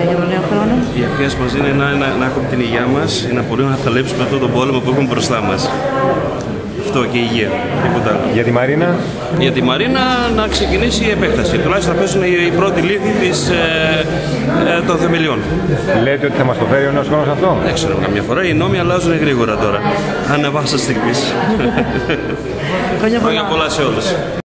για τον νέο χρόνο? Οι ευχές μας είναι να έχουμε την υγειά μας, να μπορούμε να παλέψουμε αυτόν τον πόλεμο που έχουμε μπροστά μας. Αυτό και η υγεία, τίποτα άλλο. Για τη Μαρίνα? Για τη Μαρίνα να ξεκινήσει η επέκταση. Τουλάχιστον να πέσουν οι πρώτοι λίθοι των θεμελιών. Λέτε ότι θα μας το φέρει ο νέος χρόνος αυτό? Δεν ξέρω, καμιά φορά οι νόμοι αλλάζουν γρήγορα τώρα. Ανεβάσα στιγμής. Χρόνια πολλά. Πολλά σε όλους.